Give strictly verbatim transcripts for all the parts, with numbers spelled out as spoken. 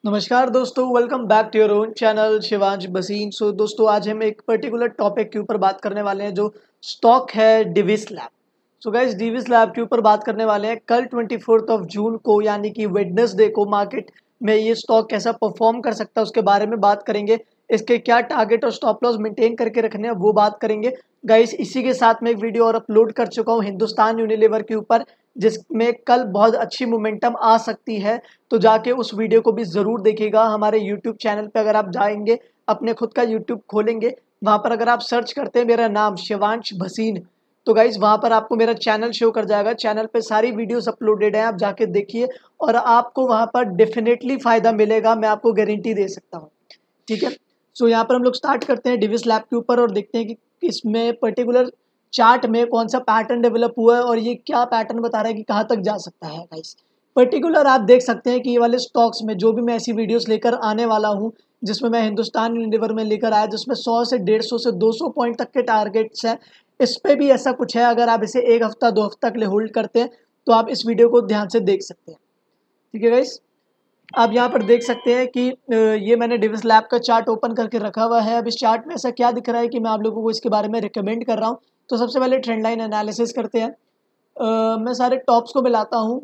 नमस्कार दोस्तों, welcome back to your own channel Shivansh Basin. So दोस्तों, आज हम एक पर्टिकुलर टॉपिक के ऊपर बात करने वाले हैं जो स्टॉक है Divis lab. So guys, Divis lab के ऊपर बात करने वाले हैं। कल ट्वेंटी फोर्थ ऑफ जून को यानी कि वेडनेसडे को मार्केट में ये स्टॉक कैसा परफॉर्म कर सकता है उसके बारे में बात करेंगे। इसके क्या टारगेट और स्टॉप लॉस मेंटेन करके रखने हैं वो बात करेंगे गाइस। इसी के साथ में एक वीडियो और अपलोड कर चुका हूँ हिंदुस्तान यूनिलीवर के ऊपर, जिसमें कल बहुत अच्छी मोमेंटम आ सकती है, तो जाके उस वीडियो को भी ज़रूर देखिएगा। हमारे यूट्यूब चैनल पे अगर आप जाएंगे, अपने खुद का यूट्यूब खोलेंगे, वहाँ पर अगर आप सर्च करते हैं मेरा नाम शिवांश भसीन, तो गाइज वहाँ पर आपको मेरा चैनल शो कर जाएगा। चैनल पे सारी वीडियोस अपलोडेड हैं, आप जाके देखिए और आपको वहाँ पर डेफिनेटली फ़ायदा मिलेगा, मैं आपको गारंटी दे सकता हूँ। ठीक है, सो यहाँ पर हम लोग स्टार्ट करते हैं डिविस लैब के ऊपर और देखते हैं कि इसमें पर्टिकुलर चार्ट में कौन सा पैटर्न डेवलप हुआ है और ये क्या पैटर्न बता रहा है कि कहाँ तक जा सकता है। गाइस, पर्टिकुलर आप देख सकते हैं कि ये वाले स्टॉक्स में जो भी मैं ऐसी वीडियोस लेकर आने वाला हूँ, जिसमें मैं हिंदुस्तान यूनिलीवर में लेकर आया, जिसमें सौ से डेढ़ सौ से दो सौ पॉइंट तक के टारगेट्स हैं, इस पे भी ऐसा कुछ है। अगर आप इसे एक हफ्ता दो हफ्ता के लिए होल्ड करते हैं तो आप इस वीडियो को ध्यान से देख सकते हैं। ठीक है गाइस, आप यहाँ पर देख सकते हैं कि ये मैंने डिविस लैब का चार्ट ओपन करके रखा हुआ है। अब इस चार्ट में ऐसा क्या दिख रहा है कि मैं आप लोगों को इसके बारे में रिकमेंड कर रहा हूँ। तो सबसे पहले ट्रेंड लाइन एनालिसिस करते हैं। आ, मैं सारे टॉप्स को मिलाता हूँ।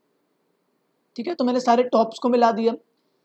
ठीक है, तो मैंने सारे टॉप्स को मिला दिया,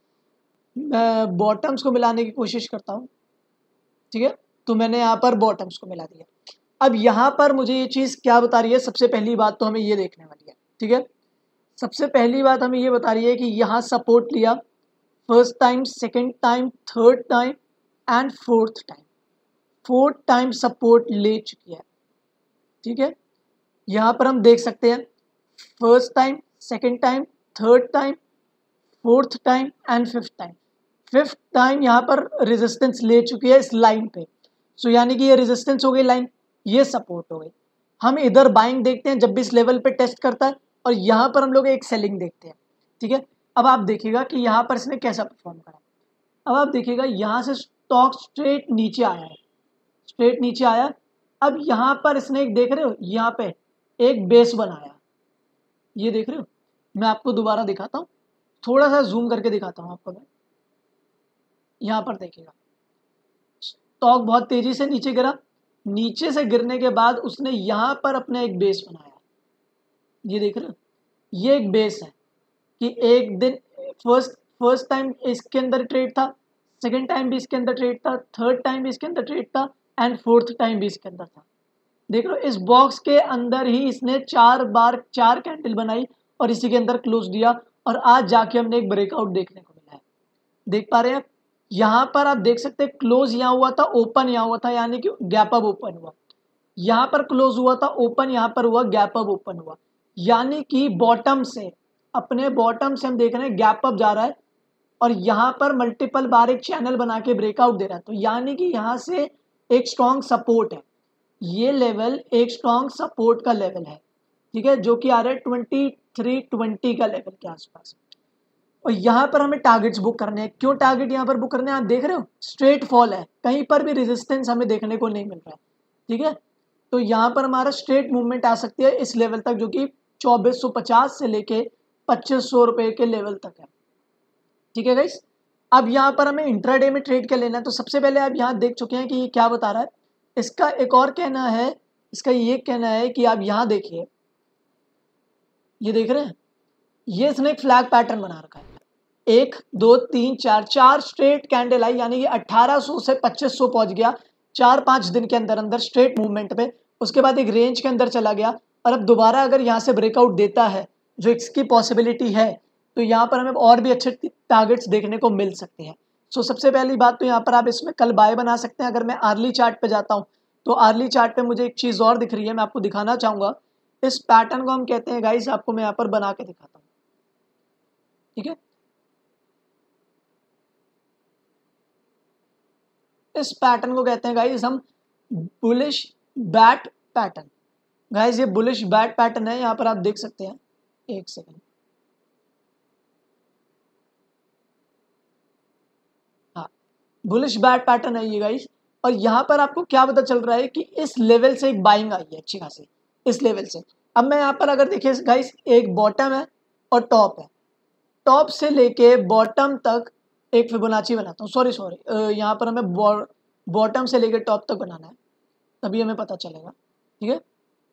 मैं बॉटम्स को मिलाने की कोशिश करता हूँ। ठीक है, तो मैंने यहाँ पर बॉटम्स को मिला दिया। अब यहाँ पर मुझे ये चीज़ क्या बता रही है, सबसे पहली बात तो हमें ये देखने वाली है। ठीक है, सबसे पहली बात हमें ये बता रही है कि यहाँ सपोर्ट लिया first time, second time, third time and fourth time. Fourth time support ले चुकी है। ठीक है, यहाँ पर हम देख सकते हैं first time, second time, third time, fourth time and fifth time. Fifth time यहाँ पर रेजिस्टेंस ले चुकी है इस लाइन पे। सो यानी कि ये रेजिस्टेंस हो गई लाइन, ये सपोर्ट हो गई। हम इधर बाइंग देखते हैं जब भी इस लेवल पे टेस्ट करता है, और यहाँ पर हम लोग एक सेलिंग देखते हैं। ठीक है, अब आप देखिएगा कि यहाँ पर इसने कैसा परफॉर्म करा। अब आप देखिएगा यहाँ से स्टॉक स्ट्रेट नीचे आया है, स्ट्रेट नीचे आया। अब यहाँ पर इसने एक, देख रहे हो यहाँ पे एक बेस बनाया, ये देख रहे हो। मैं आपको दोबारा दिखाता हूँ, थोड़ा सा जूम करके दिखाता हूँ आपको। मैं यहाँ पर देखिएगा स्टॉक बहुत तेजी से नीचे गिरा, नीचे से गिरने के बाद उसने यहाँ पर अपने एक बेस बनाया, ये देख रहे हो। ये एक बेस है कि एक दिन फर्स्ट फर्स्ट टाइम इसके अंदर ट्रेड था, सेकंड टाइम भी इसके अंदर ट्रेड था, थर्ड टाइम भी इसके अंदर ट्रेड था एंड फोर्थ टाइम भी इसके अंदर था। देख लो, इस बॉक्स के अंदर ही इसने चार बार चार कैंडल बनाई और इसी के अंदर क्लोज दिया, और आज जाके हमने एक ब्रेकआउट देखने को मिला है। देख पा रहे हैं आप, यहाँ पर आप देख सकते हैं क्लोज यहाँ हुआ था, ओपन यहाँ हुआ था, यानी कि गैप अप ओपन हुआ। यहाँ पर क्लोज हुआ था, ओपन यहाँ पर हुआ, गैप अप ओपन हुआ, यानी कि बॉटम से, अपने बॉटम से हम देख रहे हैं गैप अप जा रहा है और यहाँ पर मल्टीपल बार एक चैनल बना के ब्रेकआउट दे रहा है। तो यानी कि यहाँ से एक स्ट्रॉन्ग सपोर्ट है, ये लेवल एक स्ट्रॉन्ग सपोर्ट का लेवल है। ठीक है, जो कि आ रहा है ट्वेंटी थ्री ट्वेंटी का लेवल के आसपास। और यहाँ पर हमें टारगेट्स बुक करने हैं। क्यों टारगेट यहाँ पर बुक करने हैं, आप देख रहे हो स्ट्रेट फॉल है, कहीं पर भी रेजिस्टेंस हमें देखने को नहीं मिल रहा है। ठीक है, तो यहाँ पर हमारा स्ट्रेट मूवमेंट आ सकती है इस लेवल तक, जो कि चौबीस सौ पचास से लेके पच्चीस सौ रुपए के लेवल तक है। ठीक है गाइस, अब यहाँ पर हमें इंट्राडे में ट्रेड कर लेना है। तो सबसे पहले आप यहाँ देख चुके हैं कि ये क्या बता रहा है। इसका एक और कहना है, इसका ये कहना है कि आप यहाँ देखिए, ये देख रहे हैं, ये इसने एक फ्लैग पैटर्न बना रखा है। एक दो तीन चार चार स्ट्रेट कैंडल आई, यानी कि अठारह सौ से पच्चीस सौ पहुंच गया चार पांच दिन के अंदर अंदर स्ट्रेट मूवमेंट पे। उसके बाद एक रेंज के अंदर चला गया, और अब दोबारा अगर यहाँ से ब्रेकआउट देता है, जो इसकी पॉसिबिलिटी है, तो यहाँ पर हमें और भी अच्छे टारगेट्स देखने को मिल सकते हैं। सो सबसे पहली बात तो यहाँ पर आप इसमें कल बाय बना सकते हैं। अगर मैं आर्ली चार्ट पे जाता हूँ, तो आर्ली चार्ट पे मुझे एक चीज़ और दिख रही है, मैं आपको दिखाना चाहूँगा। इस पैटर्न को हम कहते हैं गाइस, आपको मैं यहाँ पर बना के दिखाता हूँ। ठीक है, इस पैटर्न को कहते हैं गाइस हम बुलिश बैट पैटर्न। गाइस, ये बुलिश बैट पैटर्न है, यहाँ पर आप देख सकते हैं। एक सेकंड, हाँ, बुलिश बैट पैटर्न है ये गाइस। और यहाँ पर आपको क्या पता चल रहा है कि इस लेवल से एक बाइंग आई है अच्छी खासी, इस लेवल से। अब मैं यहाँ पर अगर देखिए गाइस, एक बॉटम है और टॉप है। टॉप से लेके बॉटम तक एक फिबोनाची बनाता हूँ, सॉरी सॉरी यहाँ पर हमें बॉटम से लेके टॉप तक बनाना है, तभी हमें पता चलेगा। ठीक है,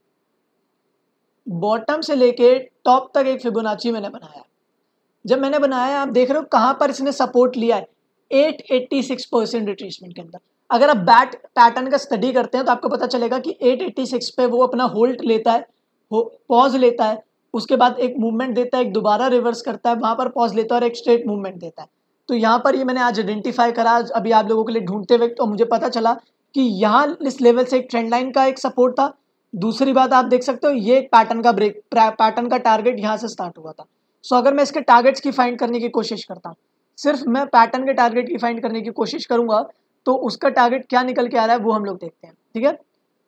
बॉटम से लेके टॉप तक एक फिबोनाची मैंने बनाया। जब मैंने बनाया, आप देख रहे हो कहाँ पर इसने सपोर्ट लिया है, आठ सौ छियासी परसेंट रिट्रेसमेंट के अंदर। अगर आप बैट पैटर्न का स्टडी करते हैं तो आपको पता चलेगा कि आठ सौ छियासी पे वो अपना होल्ड लेता है, पॉज लेता है, उसके बाद एक मूवमेंट देता है, एक दोबारा रिवर्स करता है, वहां पर पॉज लेता है और एक स्ट्रेट मूवमेंट देता है। तो यहाँ पर ये मैंने आज आइडेंटिफाई करा, अभी आप लोगों के लिए ढूंढते हुए, तो मुझे पता चला कि यहाँ इस लेवल से एक ट्रेंड लाइन का एक सपोर्ट था। दूसरी बात आप देख सकते हो, ये एक पैटर्न का ब्रेक, पैटर्न का टारगेट यहाँ से स्टार्ट हुआ था। सो अगर मैं इसके टारगेट्स की फाइंड करने की कोशिश करता हूँ, सिर्फ मैं पैटर्न के टारगेट की फाइंड करने की कोशिश करूंगा, तो उसका टारगेट क्या निकल के आ रहा है वो हम लोग देखते हैं। ठीक है,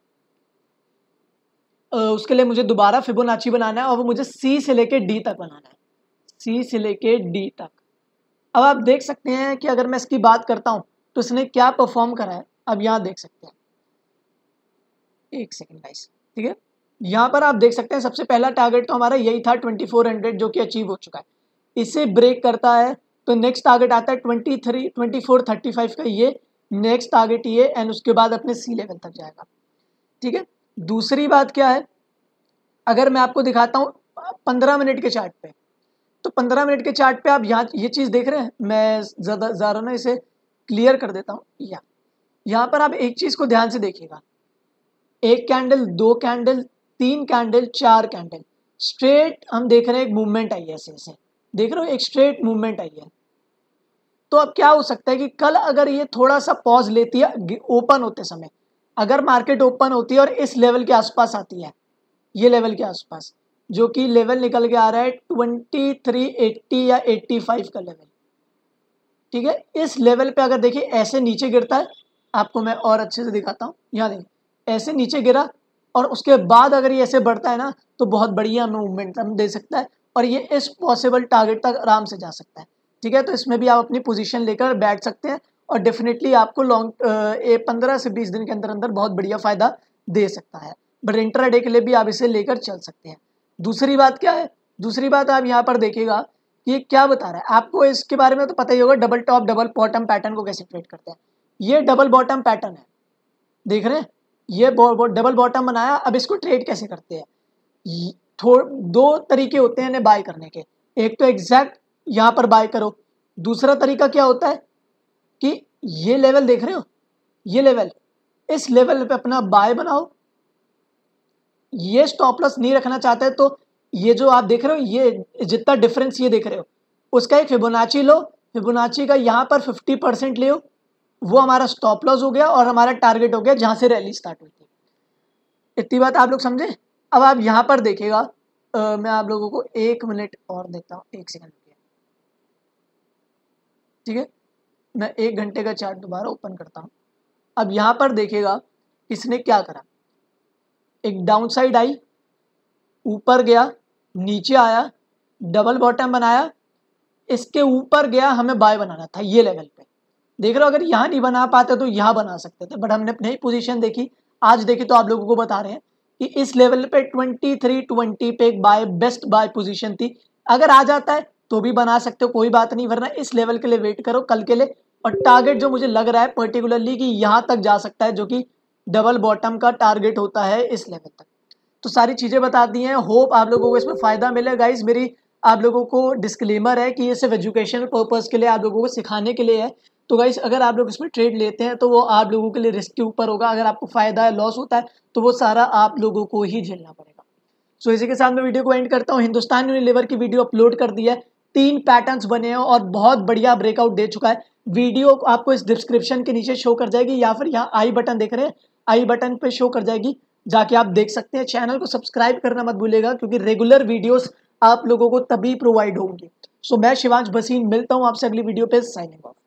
उसके लिए मुझे दोबारा फिबोनाची बनाना है और वो मुझे सी से लेके डी तक बनाना है, सी से लेके डी तक। अब आप देख सकते हैं कि अगर मैं इसकी बात करता हूं तो इसने क्या परफॉर्म करा है, अब यहां देख सकते हैं, एक सेकेंड गाइस। ठीक है, यहां पर आप देख सकते हैं सबसे पहला टारगेट तो हमारा यही था चौबीस सौ जो कि अचीव हो चुका है। इसे ब्रेक करता है तो नेक्स्ट टारगेट आता है तेईस चौबीस पैंतीस का, ये नेक्स्ट टारगेट ये, एंड उसके बाद अपने सी लेवल तक जाएगा। ठीक है, दूसरी बात क्या है, अगर मैं आपको दिखाता हूँ पंद्रह मिनट के चार्ट पे, तो पंद्रह मिनट के चार्ट पे आप यहाँ ये चीज़ देख रहे हैं, मैं ज़्यादा ज़्यादा ना इसे क्लियर कर देता हूँ। या यहाँ पर आप एक चीज़ को ध्यान से देखिएगा, एक कैंडल, दो कैंडल, तीन कैंडल, चार कैंडल, स्ट्रेट हम देख रहे हैं एक मूवमेंट आई है, ऐसे ऐसे देख रहे हो, एक स्ट्रेट मूवमेंट आई है। तो अब क्या हो सकता है कि कल अगर ये थोड़ा सा पॉज लेती है ओपन होते समय, अगर मार्केट ओपन होती है और इस लेवल के आसपास आती है, ये लेवल के आसपास, जो कि लेवल निकल के आ रहा है तेईस सौ अस्सी या पचासी का लेवल। ठीक है, इस लेवल पे अगर देखिए ऐसे नीचे गिरता है, आपको मैं और अच्छे से दिखाता हूँ, यहाँ देखिए ऐसे नीचे गिरा और उसके बाद अगर ये ऐसे बढ़ता है ना, तो बहुत बढ़िया मूवमेंट हम दे सकता है और ये इस पॉसिबल टारगेट तक आराम से जा सकता है। ठीक है, तो इसमें भी आप अपनी पोजीशन लेकर बैठ सकते हैं और डेफिनेटली आपको लॉन्ग पंद्रह से बीस दिन के अंदर अंदर बहुत बढ़िया फायदा दे सकता है, बट इंट्राडे के लिए भी आप इसे लेकर चल सकते हैं। दूसरी बात क्या है, दूसरी बात आप यहाँ पर देखिएगा कि ये क्या बता रहा है आपको, इसके बारे में तो पता ही होगा, double top double bottom pattern को कैसे ट्रेड करते हैं। ये डबल बॉटम पैटर्न है, देख रहे हैं, ये डबल बॉटम बनाया। अब इसको ट्रेड कैसे करते हैं, दो तरीके होते हैं इन्हें बाय करने के, एक तो एग्जैक्ट यहाँ पर बाय करो, दूसरा तरीका क्या होता है कि ये लेवल देख रहे हो, ये लेवल, इस लेवल पे अपना बाय बनाओ। ये स्टॉप लॉस नहीं रखना चाहते तो ये जो आप देख रहे हो, ये जितना डिफरेंस ये देख रहे हो, उसका एक फिबोनाची लो, फिबोनाची का यहाँ पर पचास परसेंट ले, वो हमारा स्टॉप लॉस हो गया और हमारा टारगेट हो गया जहां से रैली स्टार्ट हुई थी। इतनी बात आप लोग समझे। अब आप यहाँ पर देखिएगा, मैं आप लोगों को एक मिनट और देता हूँ, एक सेकंड। ठीक है, मैं एक घंटे का चार्ट दोबारा ओपन करता हूँ। अब यहाँ पर देखिएगा इसने क्या करा, एक डाउन साइड आई, ऊपर गया, नीचे आया, डबल बॉटम बनाया, इसके ऊपर गया, हमें बाय बनाना था ये लेवल पे, देख रहे हो। अगर यहाँ नहीं बना पाते तो यहाँ बना सकते थे, बट हमने अपनी पोजीशन देखी, आज देखी, तो आप लोगों को बता रहे हैं कि इस लेवल पे तेईस सौ बीस पे एक बाय, बेस्ट बाय पोजीशन थी। अगर आ जाता है तो भी बना सकते हो, कोई बात नहीं, वरना इस लेवल के लिए वेट करो कल के लिए। और टारगेट जो मुझे लग रहा है पर्टिकुलरली कि यहाँ तक जा सकता है, जो कि डबल बॉटम का टारगेट होता है इस लेवल तक। तो सारी चीज़ें बता दी हैं, होप आप लोगों को इसमें फ़ायदा मिले। गाइज मेरी आप लोगों को डिस्क्लेमर है कि ये सिर्फ एजुकेशनल पर्पज़ के लिए, आप लोगों को सिखाने के लिए है। तो गाइज अगर आप लोग इसमें ट्रेड लेते हैं तो वो आप लोगों के लिए रिस्क के ऊपर होगा, अगर आपको फ़ायदा है, लॉस होता है, तो वो सारा आप लोगों को ही झेलना पड़ेगा। सो इसी के साथ मैं वीडियो को एंड करता हूँ। हिंदुस्तान यूनिलीवर की वीडियो अपलोड कर दी है, तीन पैटर्न्स बने हैं और बहुत बढ़िया ब्रेकआउट दे चुका है। वीडियो आपको इस डिस्क्रिप्शन के नीचे शो कर जाएगी, या फिर यहाँ आई बटन देख रहे हैं, आई बटन पे शो कर जाएगी, जाके आप देख सकते हैं। चैनल को सब्सक्राइब करना मत भूलिएगा, क्योंकि रेगुलर वीडियोस आप लोगों को तभी प्रोवाइड होंगी। सो मैं शिवांश भसीन मिलता हूँ आपसे अगली वीडियो पे, साइनिंग ऑफ।